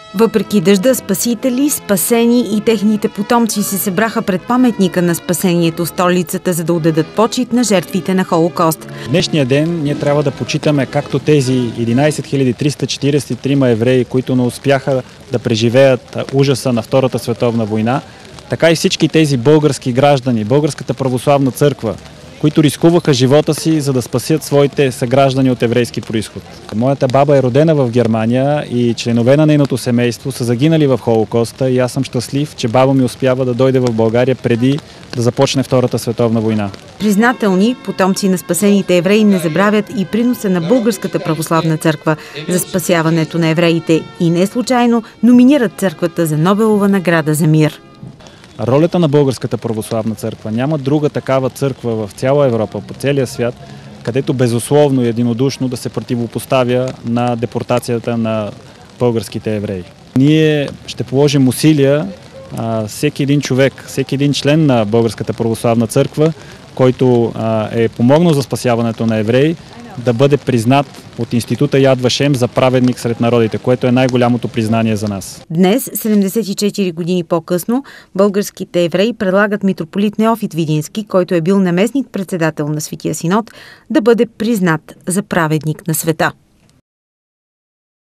Въпреки дъжда, спасители, спасени и техните потомци се събраха пред паметника на спасението в столицата, за да отдадат почит на жертвите на Холокост. В днешния ден ние трябва да почитаме както тези 11 343 евреи, които не успяха да преживеят ужаса на Втората световна война, така и всички тези български граждани, Българската православна църква, които рискуваха живота си, за да спасят своите съграждани от еврейски происход. Моята баба е родена в Германия и членове на нейното семейство са загинали в Холокоста и аз съм щастлив, че баба ми успява да дойде в България преди да започне Втората световна война. Признателни потомци на спасените евреи не забравят и приноса на Българската православна църква за спасяването на евреите и не случайно номинират църквата за Нобелова награда за мир. Ролята на Българската православна църква. Няма друга такава църква в цяла Европа, по целия свят, където безусловно и единодушно да се противопоставя на депортацията на българските евреи. Ние ще положим усилия всеки един човек, всеки един член на Българската православна църква, който е помогнал за спасяването на евреи, да бъде признат от Института Яд Вашем за праведник сред народите, което е най-голямото признание за нас. Днес, 74 години по-късно, българските евреи предлагат митрополит Неофит Видински, който е бил наместник-председател на Светия Синод, да бъде признат за праведник на света.